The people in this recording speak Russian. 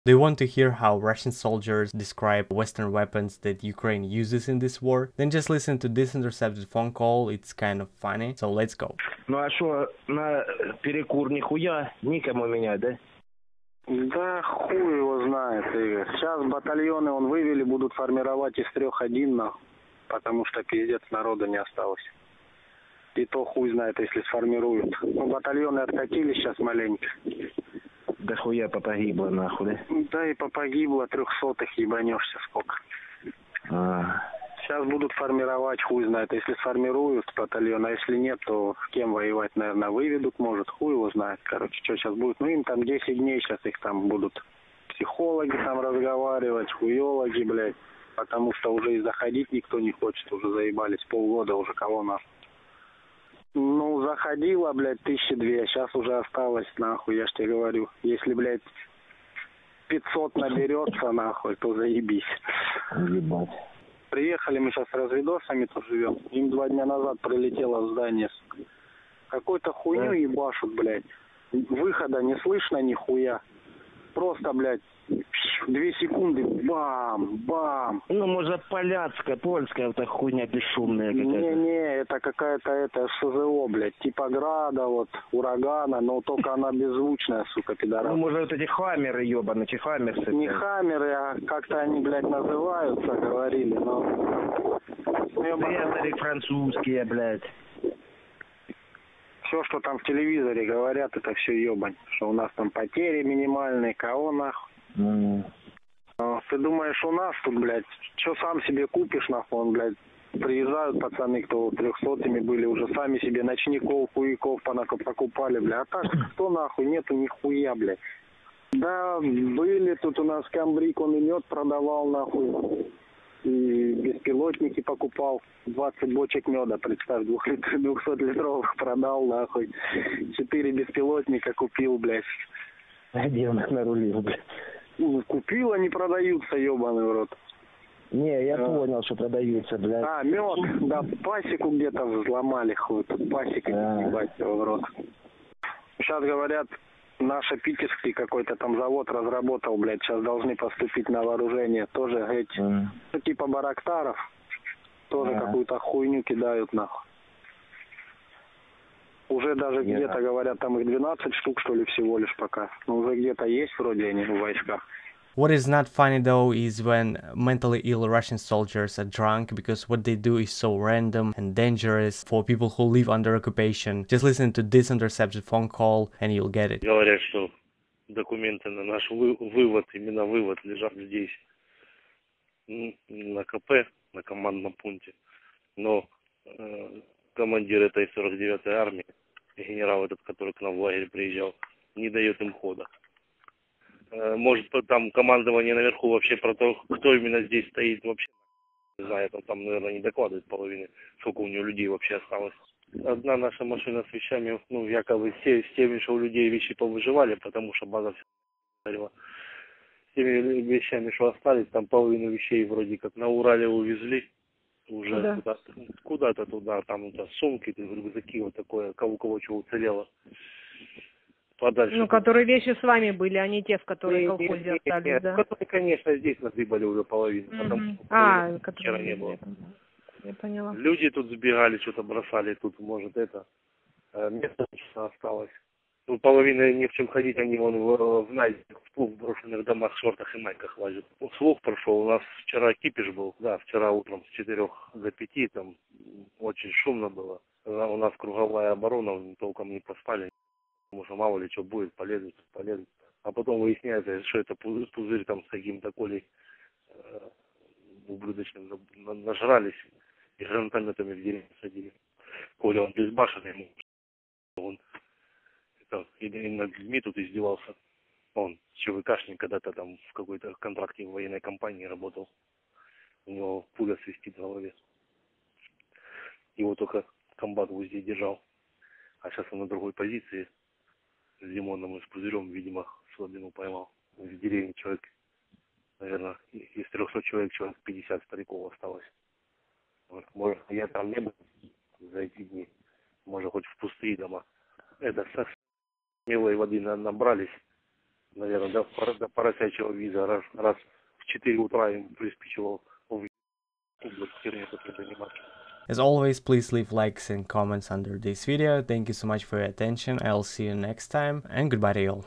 Do you want to hear how Russian soldiers describe Western weapons that Ukraine uses in this war? Then just listen to this intercepted phone call, it's kind of funny, so let's go. Ну а что, на перекур нихуя никому менять, да? Да хуй его знает, Игорь. Сейчас батальоны он вывели, будут формировать из 3-1, нахуй, потому что пиздец народа не осталось. И то хуй знает, если сформируют. Ну, батальоны откатились сейчас маленько. Да хуя попогибло нахуй, да? Да и попогибло 300-х, ебанешься сколько. Сейчас будут формировать, хуй знает. Если сформируют батальон, а если нет, то с кем воевать, наверное, выведут, может, хуй его знает. Короче, что сейчас будет. Ну, им там 10 дней сейчас их там будут психологи там разговаривать, хуёлоги, блядь. Потому что уже и заходить никто не хочет, уже заебались полгода уже, кого нас. Ну, заходило, блядь, 1200, сейчас уже осталось, нахуй, я ж тебе говорю. Если, блядь, 500 наберется, нахуй, то заебись. Ебать. Приехали мы сейчас с разведосами тут живем. Им 2 дня назад прилетело в здание. Какой-то хуйню ебашут, блядь. Выхода не слышно нихуя. Просто, блядь, 2 секунды, бам, бам. Ну, может, поляцкая, польская, вот эта хуйня бесшумная какая-то. Не-не, это какая-то СЗО, блядь, типа града, вот, урагана, но только она беззвучная, сука, пидорас. Ну, может, вот эти хаммеры, ебаные, эти хаммерсы. Не хаммеры, а как-то они, блядь, называются, говорили, но... Цезари французские, блядь. Все, что там в телевизоре говорят, это все ебань. Что у нас там потери минимальные, кого нахуй. Ты думаешь, у нас тут, блядь, что сам себе купишь, нахуй, он, блядь, приезжают пацаны, кто 300-ми были, уже сами себе ночников, хуяков покупали, блядь. А так, кто нахуй, нету нихуя, блядь. Да, были тут у нас камбрик, он и мед продавал, нахуй. И беспилотники покупал. 20 бочек меда, представь, 200-литровых продал, нахуй. 4 беспилотника купил, блядь. А где он их нарулил, блядь? Купил, они продаются, ебаный в рот. Не, я понял, что продаются, блядь. А, мед, да, пасеку где-то взломали, хуй, тут пасека, ебать, его в рот. Сейчас говорят, наш питерский какой-то там завод разработал, блядь, сейчас должны поступить на вооружение. Тоже, эти, ну, типа барактаров, тоже какую-то хуйню кидают, нахуй. Уже даже где-то, говорят, там их 12 штук, что ли, всего лишь пока. Но уже где-то есть вроде они в войсках. What is not funny though is when mentally ill Russian soldiers are drunk, because what they do is so random and dangerous for people who live under occupation. Just listen to this intercepted phone call and you'll get it. Говорят, что документы на наш вывод, именно вывод, лежат здесь, на КП, на командном пункте. Но командир этой 49-й армии, генерал этот, который к нам в лагерь приезжал, не дает им хода. Может, там командование наверху вообще про то, кто именно здесь стоит, вообще не знает. Он там, наверное, не докладывает половины, сколько у него людей вообще осталось. Одна наша машина с вещами, ну, якобы с теми, что у людей вещи повыживали, потому что база вся горела. С теми вещами, что остались, там половину вещей вроде как на Урале увезли. Уже куда-то туда, там это сумки, рюкзаки, вот такое, у кого что уцелело. Подальше. Ну, которые вещи с вами были, а не те, в которые в колхозе остались, да? Которые, конечно, здесь насыпали уже половину, потому что вчера не было. Я поняла. Люди тут сбегали, что-то бросали, тут, может, это, место осталось. Ну, половина не в чем ходить, они вон в брошенных домах, шортах и майках лазят. Слух прошел, у нас вчера кипиш был, да, вчера утром с 4 до 5, там очень шумно было. У нас круговая оборона, толком не поспали, потому что мало ли что будет, полезут. А потом выясняется, что это пузырь там с каким-то колей ублюдочным нажрались и гранатометами в деревню садили. Коля, он безбашенный, он и над людьми тут издевался. Он ЧВКшник когда-то там в какой-то контракте в военной компании работал. У него пуля свистит в голове. Его только комбат в узде держал. А сейчас он на другой позиции. С лимоном и с пузырем, видимо, слабину поймал. В деревне человек, наверное, из 300 человек 50 стариков осталось. Может, я там не был за эти дни. Может, хоть в пустые дома. Это со милой воды набрались. наверное, до поросячьего виза. Раз в 4 утра им приспичивал в херню такой заниматься. As always, please leave likes and comments under this video. Thank you so much for your attention. I'll see you next time, and goodbye to you all.